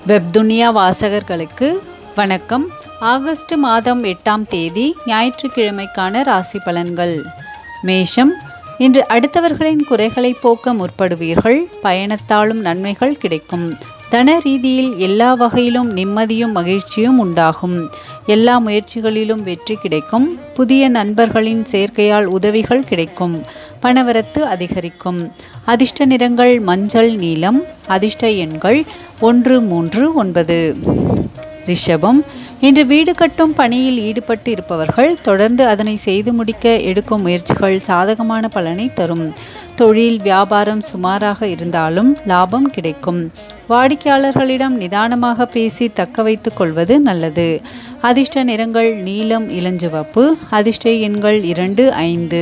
வெப்துனியா வாசகர்களுக்கு வணக்கம். ஆகஸ்ட் மாதம் 8ஆம் தேதி ஞாயிற்றுக்கிழமைக்கான ராசி பலன்கள். மேஷம், இன்று அடுத்தவர்களின் குறைகளை போக்க முற்படுவீர்கள். பயணத்தாலும் நன்மைகள் கிடைக்கும். தன ரீதியில் எல்லா வகையிலும் நிம்மதியும் மகிழ்ச்சியும் உண்டாகும். எல்லா முயற்சிகளிலும் வெற்றி கிடைக்கும். புதிய நண்பர்களின் சேர்க்கையால் உதவிகள் கிடைக்கும். பணவரத்து அதிகரிக்கும். அதிர்ஷ்ட நிறங்கள் மஞ்சள், நீலம். அதிர்ஷ்ட எண்கள் 1, 3, 9. ரிஷபம், இன்று வீடு கட்டும் பணியில் ஈடுபட்டு இருப்பவர்கள் தொடர்ந்து அதனை செய்து முடிக்க எடுக்கும் முயற்சிகள் சாதகமான பலனை தரும். தொழில் வியாபாரம் சுமாராக இருந்தாலும் லாபம் கிடைக்கும். வாடிக்கையாளர்களிடம் நிதானமாக பேசி தக்க வைத்துக் கொள்வது நல்லது. அதிர்ஷ்ட நிறங்கள் நீலம், இளஞ்சிவப்பு. அதிர்ஷ்ட எண்கள் 2, 5.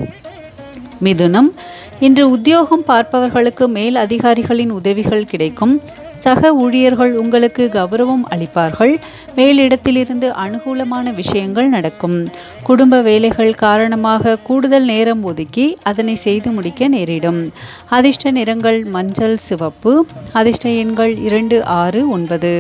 மிதுனம், இன்று உத்தியோகம் பார்ப்பவர்களுக்கு மேல் அதிகாரிகளின் உதவிகள் கிடைக்கும். சக ஊழியர்கள் உங்களுக்கு கௌரவம் அளிப்பார்கள். மேலிடத்திலிருந்து அனுகூலமான விஷயங்கள் நடக்கும். குடும்ப வேலைகள் காரணமாக கூடுதல் நேரம் ஒதுக்கி அதனை செய்து முடிக்க நேரிடும். அதிர்ஷ்ட நிறங்கள் மஞ்சள், சிவப்பு. அதிர்ஷ்ட எண்கள் 2, 6, 9.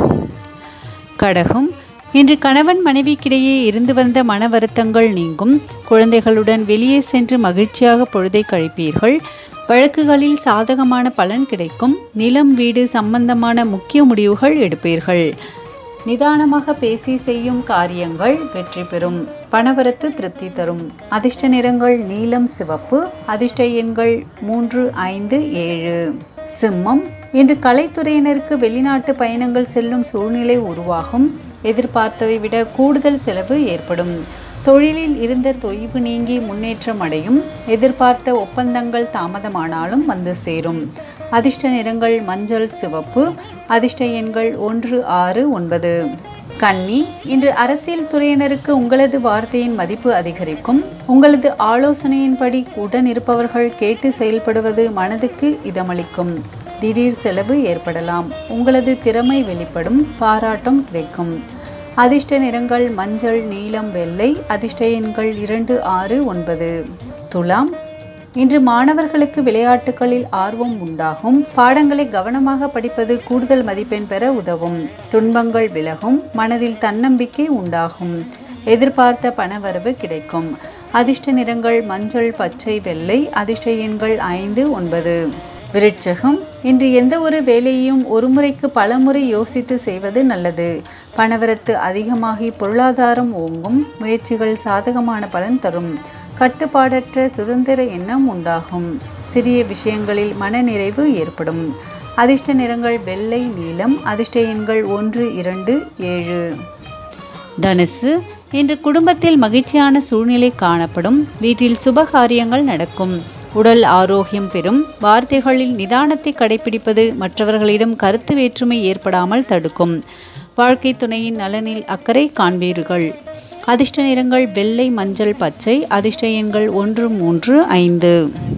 கடகம், இன்று கணவன் மனைவிக்கிடையே இருந்து வந்த மன வருத்தங்கள் நீங்கும். குழந்தைகளுடன் வெளியே சென்று மகிழ்ச்சியாக பொழுதை கழிப்பீர்கள். வழக்குகளில் சாதகமான பலன் கிடைக்கும். நிலம் வீடு சம்பந்தமான முக்கிய முடிவுகள் எடுப்பீர்கள். நிதானமாக பேசி செய்யும் காரியங்கள் வெற்றி பெறும். பணவரத்து திருப்தி தரும். அதிர்ஷ்ட நிறங்கள் நீலம், சிவப்பு. அதிர்ஷ்ட எண்கள் 3, 5, 7. சிம்மம், இன்று கலைத்துறையினருக்கு வெளிநாட்டு பயணங்கள் செல்லும் சூழ்நிலை உருவாகும். எதிர்பார்த்ததை விட கூடுதல் செலவு ஏற்படும். தொழிலில் இருந்த தொய்வு நீங்கி முன்னேற்றம் அடையும். எதிர்பார்த்த ஒப்பந்தங்கள் தாமதமானாலும் வந்து சேரும். அதிர்ஷ்ட நிறங்கள் மஞ்சள், சிவப்பு. அதிர்ஷ்ட எண்கள் 1, 6, 9. கன்னி, இன்று அரசியல் துறையினருக்கு உங்களது வார்த்தையின் மதிப்பு அதிகரிக்கும். உங்களது ஆலோசனையின்படி உடன் இருப்பவர்கள் கேட்டு செயல்படுவது மனதுக்கு இதமளிக்கும். திடீர் செலவு ஏற்படலாம். உங்களது திறமை வெளிப்படும். பாராட்டம் கிடைக்கும். அதிர்ஷ்ட நிறங்கள் மஞ்சள், நீலம், வெள்ளை. அதிர்ஷ்ட எண்கள் 2, 6, 9. துலாம், இன்று மாணவர்களுக்கு விளையாட்டுகளில் ஆர்வம் உண்டாகும். பாடங்களை கவனமாக படிப்பது கூடுதல் மதிப்பெண் பெற உதவும். துன்பங்கள் விலகும். மனதில் தன்னம்பிக்கை உண்டாகும். எதிர்பார்த்த பணவரவு கிடைக்கும். அதிர்ஷ்ட நிறங்கள் மஞ்சள், பச்சை, வெள்ளை. அதிர்ஷ்ட எண்கள் 5, 9. விருட்சகம், இன்று எந்த ஒரு வேலையையும் ஒரு முறைக்கு பல முறை யோசித்து செய்வது நல்லது. பணவரத்து அதிகமாகி பொருளாதாரம் ஓங்கும். முயற்சிகள் சாதகமான பலன் தரும். கட்டுப்பாடற்ற சுதந்திர எண்ணம் உண்டாகும். சிறிய விஷயங்களில் மனநிறைவு ஏற்படும். அதிர்ஷ்ட நிறங்கள் வெள்ளை, நீலம். அதிர்ஷ்ட எண்கள் 1, 2, 7. தனுசு, இன்று குடும்பத்தில் மகிழ்ச்சியான சூழ்நிலை காணப்படும். வீட்டில் சுப காரியங்கள் நடக்கும். உடல் ஆரோக்கியம் பெறும். வார்த்தைகளில் நிதானத்தை கடைபிடிப்பது மற்றவர்களிடம் கருத்து வேற்றுமை ஏற்படாமல் தடுக்கும். வாழ்க்கை துணையின் நலனில் அக்கறை காண்பீர்கள். அதிர்ஷ்ட நிறங்கள் வெள்ளை, மஞ்சள், பச்சை. அதிர்ஷ்ட எண்கள் 1, 3, 5.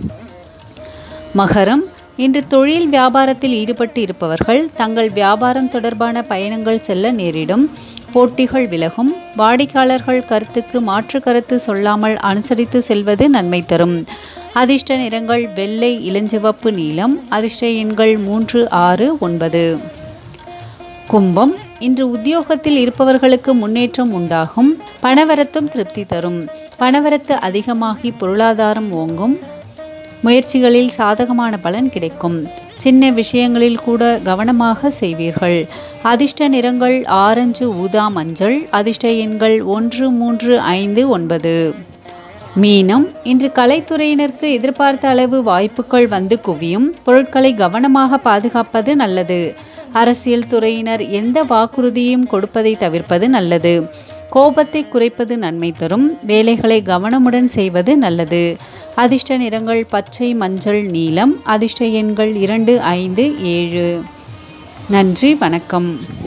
மகரம், இன்று தொழில் வியாபாரத்தில் ஈடுபட்டு இருப்பவர்கள் தங்கள் வியாபாரம் தொடர்பான பயணங்கள் செல்ல நேரிடும். போட்டிகள் விலகும். வாடிக்கையாளர்கள் கருத்துக்கு மாற்று கருத்து சொல்லாமல் அனுசரித்து செல்வது நன்மை தரும். அதிர்ஷ்ட நிறங்கள் வெள்ளை, இளஞ்சிவப்பு, நீலம். அதிர்ஷ்ட எண்கள் 3, 6, 9. கும்பம், இன்று உத்தியோகத்தில் இருப்பவர்களுக்கு முன்னேற்றம் உண்டாகும். பணவரத்தும் திருப்தி தரும். பணவரத்து அதிகமாகி பொருளாதாரம் ஓங்கும். முயற்சிகளில் சாதகமான பலன் கிடைக்கும். சின்ன விஷயங்களில் கூட கவனமாக செய்வீர்கள். அதிர்ஷ்ட நிறங்கள் ஆரஞ்சு, ஊதா, மஞ்சள். அதிர்ஷ்ட எண்கள் 1, 3, 5, 9. மீனம், இன்று கலைத்துறையினருக்கு எதிர்பார்த்த அளவு வாய்ப்புகள் வந்து குவியும். பொருட்களை கவனமாக பாதுகாப்பது நல்லது. அரசியல் துறையினர் எந்த வாக்குறுதியும் கொடுப்பதை தவிர்ப்பது நல்லது. கோபத்தை குறைப்பது நன்மை தரும். வேலைகளை கவனமுடன் செய்வது நல்லது. அதிர்ஷ்ட நிறங்கள் பச்சை, மஞ்சள், நீலம். அதிர்ஷ்ட எண்கள் 2, 5, 7. நன்றி, வணக்கம்.